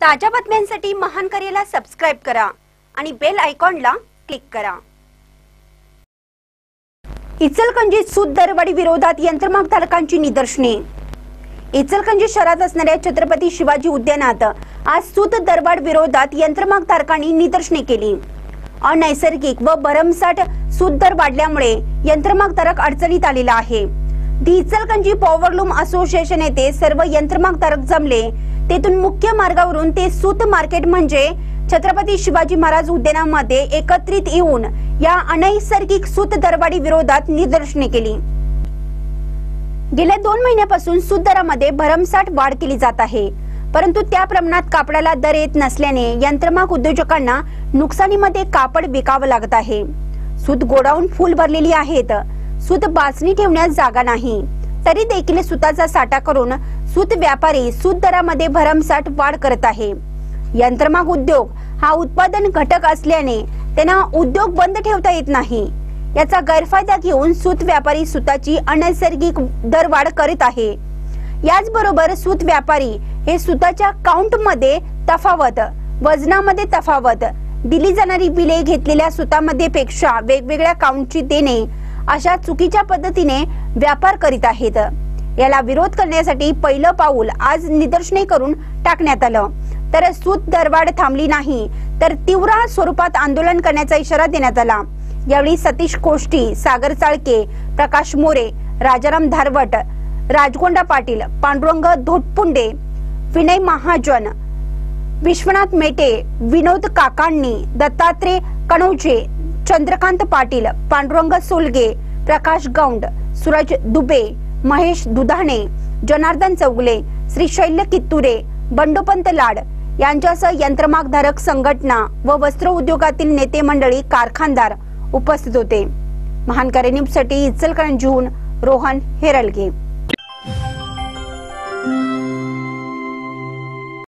ताज्या बातम्यांसाठी महान करेला सबस्क्राइब करा आणि बेल आयकॉनला क्लिक करा। इचलकरंजीत सूत दरवाढी विरोधात यंत्रमाग धारकांची निदर्शने। इचलकरंजी शहरात असणाऱ्या छत्रपती शिवाजी उद्यानात आज सूत दरवाढ विरोधात यंत्रमाग धारकांनी निदर्शने केली। अनैसर्गिक व भरमसाठ सूत दर वाढल्यामुळे यंत्रमाग धारक अडचणीत आलेला आहे। दी इचलकरंजी पॉवरलूम असोसिएशन येथे सर्व यंत्रमाग धारक जमले। तेथून मुख्य मार्गावरून ते सूत मार्केट म्हणजे छत्रपती शिवाजी महाराज उद्यानामध्ये एकत्रित येऊन या अनैसर्गिक सूत दरवाढी विरोधात निदर्शने केली। गेल्या 2 महिन्यापासून सूत दरामध्ये भरमसाठ वाढ केली जात आहे, परंतु त्या प्रमाणात कापडाला दर येत नसल्याने यंत्रमाग उद्योजकांना नुकसानीमध्ये कापड विकावं लागत आहे। सूत गोडाऊन फुल भरलेली आहेत, सूत बाचणी ठेवण्यास जागा नाही, तरी देखील सूताचा साठा करून सूत व्यापारी सूत दरामध्ये भरमसाठ वाढ करत आहे। यंत्रमाग उद्योग हा उत्पादन घटक असल्याने त्यांना उद्योग बंद ठेवता येत नाही। याचा गैरफायदा घेऊन सूत व्यापारी सूताची अनैसर्गिक दरवाढ करीत आहे। याचबरोबर सूत व्यापारी हे सूताच्या काउंट मध्ये तफावत, वजनामध्ये तफावत, दिली जाणारी बिले घेतलेल्या सूतामध्ये पेक्षा वेगवेगळ्या काउंटची देणे अशा चुकीच्या पद्धतीने व्यापार करीत आहेत। याला विरोध करण्यासाठी पहिलं पाऊल आज निदर्शने करून टाकण्यात आलं, तर सूत दरवाढ थांबली नाही तर तीव्र स्वरूपात आंदोलन करण्याचा इशारा देण्यात आला। यावेळी सतीश कोष्टी, सागर चाळके, प्रकाश मोरे, राजाराम धारवट, राजगोंडा पाटील, पांडुरंग धोटपुंडे, विनय महाजन, विश्वनाथ मेटे, विनोद काकांनी, दत्तात्रय कणोजे, चंद्रकांत पाटील, पांडुरंग सोलगे, प्रकाश गौंड, सूरज दुबे, महेश दुधाणे, जनार्दन चौगले, श्री शैल्य कित्तुरे, बंडोपंत लाड यांच्यासह यंत्रमाग धारक संघटना व वस्त्र उद्योगातील नेते मंडळी, कारखानदार उपस्थित होते। महान करेन्यूजसाठी इचलकरंजीहून रोहन हेरलगे।